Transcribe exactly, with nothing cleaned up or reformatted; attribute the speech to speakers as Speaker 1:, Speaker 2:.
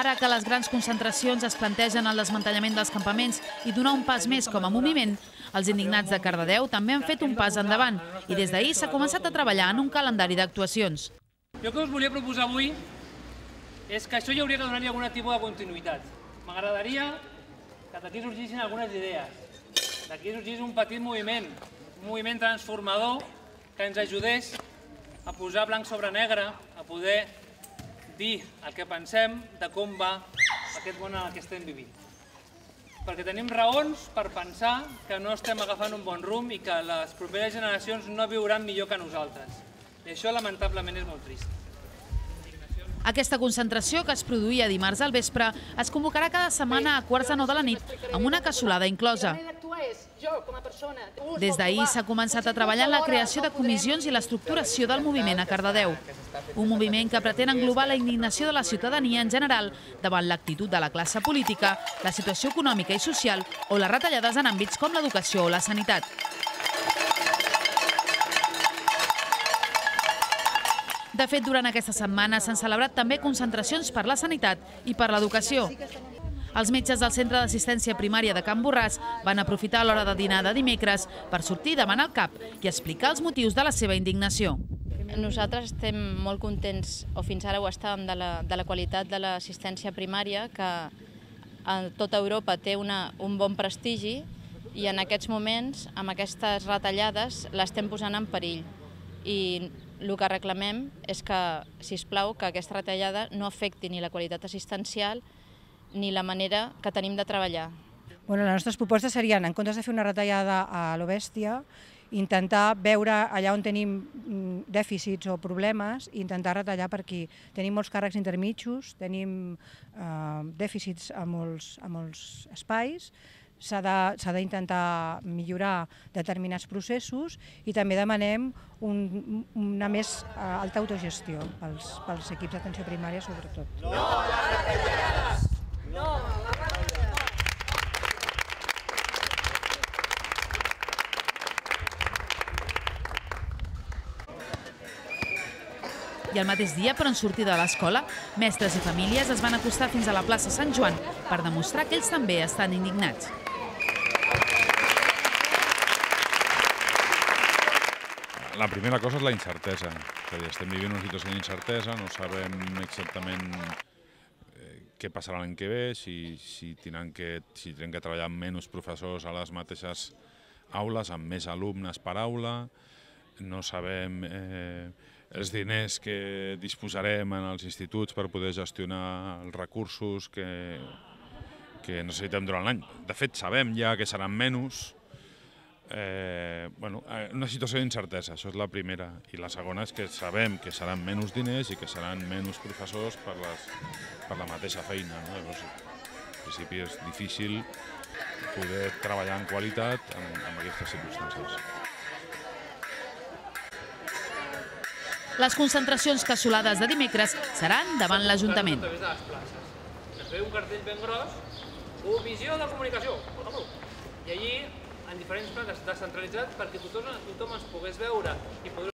Speaker 1: ara que les grans concentracions es plantegen el desmantellament dels campaments i donar un pas més com a moviment, els indignats de Cardedeu també han fet un pas endavant i des d'ahir s'ha començat a treballar en un calendari d'actuacions.
Speaker 2: Jo que us volia proposar avui és que això hi hauria que donar-hi algun tipus de continuïtat. M'agradaria que d'aquí sorgissin algunes idees, d'aquí sorgís un petit moviment, un moviment transformador que ens ajudés a posar blanc sobre negre, a poder dir el que pensem de com va aquest món en el que estem vivint. Perquè tenim raons per pensar que no estem agafant un bon rumb i que les properes generacions no viuran millor que nosaltres. I això, lamentablement, és molt trist.
Speaker 1: Aquesta concentració, que es produïa dimarts al vespre, es convocarà cada setmana a quarts de nou de la nit, amb una cassolada inclosa. Des d'ahir s'ha començat a treballar en la creació de comissions i l'estructuració del moviment a Cardedeu. Un moviment que pretén englobar la indignació de la ciutadania en general davant l'actitud de la classe política, la situació econòmica i social o les retallades en àmbits com l'educació o la sanitat. De fet, durant aquesta setmana s'han celebrat també concentracions per la sanitat i per l'educació. Els metges del Centre d'Assistència Primària de Can Borràs van aprofitar l'hora de dinar de dimecres per sortir davant el CAP i explicar els motius de la seva indignació.
Speaker 3: Nosaltres estem molt contents, o fins ara ho estàvem, de la, de la qualitat de l'assistència primària, que a tota Europa té una, un bon prestigi i en aquests moments, amb aquestes retallades, l'estem posant en perill. I el que reclamem és que, sisplau, que aquesta retallada no afecti ni la qualitat assistencial ni la manera que tenim de treballar.
Speaker 4: Bueno, les nostres propostes serien, en comptes de fer una retallada a lo bèstia, intentar veure allà on tenim dèficits o problemes i intentar retallar per aquí. Tenim molts càrrecs intermitjos, tenim eh, dèficits a molts, a molts espais, s'ha d'intentar millorar determinats processos i també demanem un, una més alta autogestió pels, pels equips d'atenció primària, sobretot. No a les retallades! No a les retallades!
Speaker 1: I el mateix dia, però en sortir de l'escola, mestres i famílies es van acostar fins a la plaça Sant Joan per demostrar que ells també estan indignats.
Speaker 5: La primera cosa és la incertesa. És a dir, estem vivint una situació d'incertesa, no sabem exactament què passarà l'any que ve, si, si, tenen que, si tenen que treballar amb menys professors a les mateixes aules, amb més alumnes per aula, no sabem eh, els diners que disposarem en els instituts per poder gestionar els recursos que, que necessitem durant l'any. De fet, sabem ja que seran menys. Eh, bueno, una situació d'incertesa, això és la primera. I la segona és que sabem que seran menys diners i que seran menys professors per, les, per la mateixa feina. No? Llavors, en principi és difícil poder treballar en qualitat en, en aquestes circumstàncies.
Speaker 1: Les concentracions cassolades de dimecres seran davant l'Ajuntament.
Speaker 2: Es veu un cartell ben gros, Comissió de Comunicació, i allí en diferents planes descentralitzats perquè tothom, tothom es pogués veure i poder